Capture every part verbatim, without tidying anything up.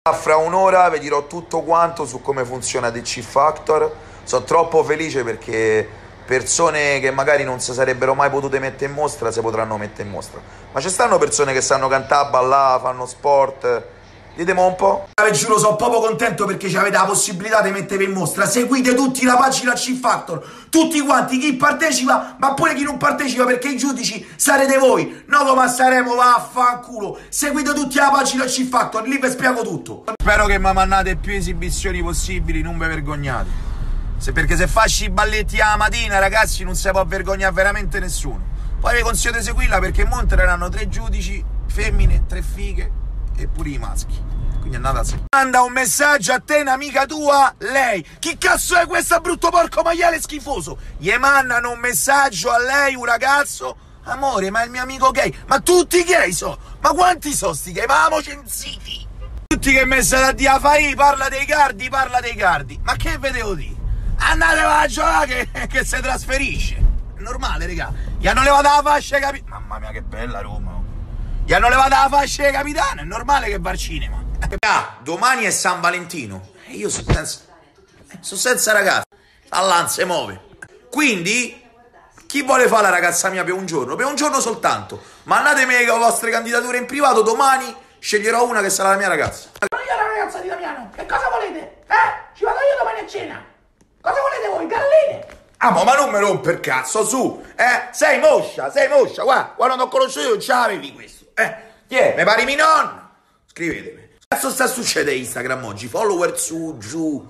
Fra un'ora vi dirò tutto quanto su come funziona The C Factor. Sono troppo felice perché persone che magari non si sarebbero mai potute mettere in mostra si potranno mettere in mostra. Ma ci stanno persone che sanno cantare, ballare, fanno sport. Ditemi un po'. Vi giuro, sono proprio contento perché ci avete la possibilità di mettere in mostra. Seguite tutti la pagina C Factor, tutti quanti, chi partecipa, ma pure chi non partecipa, perché i giudici sarete voi. No, come saremo, vaffanculo. Seguite tutti la pagina C Factor, lì vi spiego tutto. Spero che mi mandate più esibizioni possibili, non vi vergognate. Se, perché se facci i balletti alla mattina, ragazzi, non si può vergognare veramente nessuno. Poi vi consiglio di seguirla perché in Monte erano tre giudici, femmine, tre fighe e pure i maschi. Quindi andate a seguire. Manda un messaggio a te, un'amica tua, lei. Chi cazzo è questo brutto porco maiale schifoso? Gli mandano un messaggio a lei, un ragazzo. Amore, ma è il mio amico gay. Ma tutti gay so. Ma quanti so sti gay? Ma amo censiti. Tutti che messa da dia fai, parla dei cardi, parla dei cardi. Ma che vedevo di? Andate a giocare che, che si trasferisce. È normale, raga. Gli hanno levato la fascia, capi... Mamma mia, che bella Roma. Gli hanno levato la fascia di capitano, è normale che va al cinema. Ah, domani è San Valentino e io sono senza, sono senza ragazza. All'an se muove. Quindi, chi vuole fare la ragazza mia per un giorno? Per un giorno soltanto. Mandatemi le vostre candidature in privato, domani sceglierò una che sarà la mia ragazza. Sono io la ragazza di Damiano. Che cosa volete? Eh? Ci vado io domani a cena. Cosa volete voi? Galline? Ah, ma non mi romper cazzo, su. Eh, sei moscia, sei moscia. Guarda, quando non ho conosciuto non ce l'avevi questo. Eh, chi è? Mi pari mi nonna? Scrivetemi. Che cazzo sta succedendo Instagram oggi? Follower su, giù,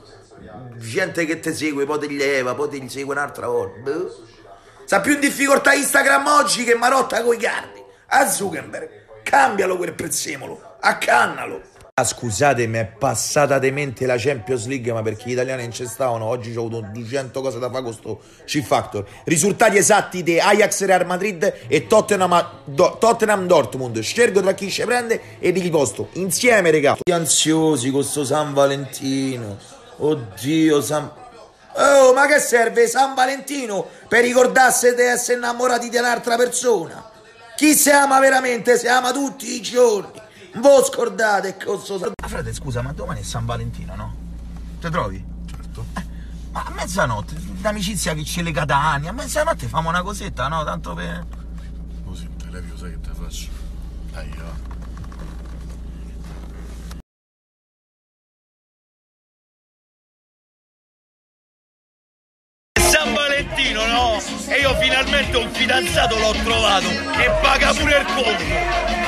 gente che ti segue, poi ti leva, poi ti segue un'altra volta. Boh. Sta più in difficoltà Instagram oggi che Marotta coi cardi. A Zuckerberg, cambialo quel prezzemolo, accannalo. Ah, scusate, mi è passata di mente la Champions League, ma perché gli italiani non ci stavano, oggi ho avuto duecento cose da fare con sto C Factor. Risultati esatti di Ajax Real Madrid e Tottenham, Do, Tottenham Dortmund. Scelgo tra chi ci prende e di chi posto. Insieme, regà. Ansiosi con sto San Valentino. Oddio, San... Oh, ma che serve San Valentino per ricordarsi di essere innamorati di un'altra persona? Chi si ama veramente si ama tutti i giorni. Voi scordate cosa... Ah, frate, scusa, ma domani è San Valentino, no? Te trovi? Certo. Eh, ma a mezzanotte, l'amicizia che ci lega da anni, a mezzanotte famo una cosetta, no? Tanto per... Così, te levi, sai che te faccio? Dai, va. San Valentino, no? E io finalmente un fidanzato l'ho trovato e paga pure il conto.